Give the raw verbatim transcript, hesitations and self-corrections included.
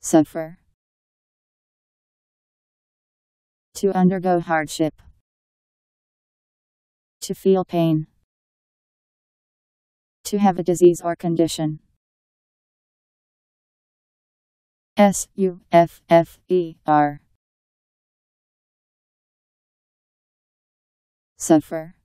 Suffer. To undergo hardship. To feel pain. To have a disease or condition. S U F F E R. Suffer.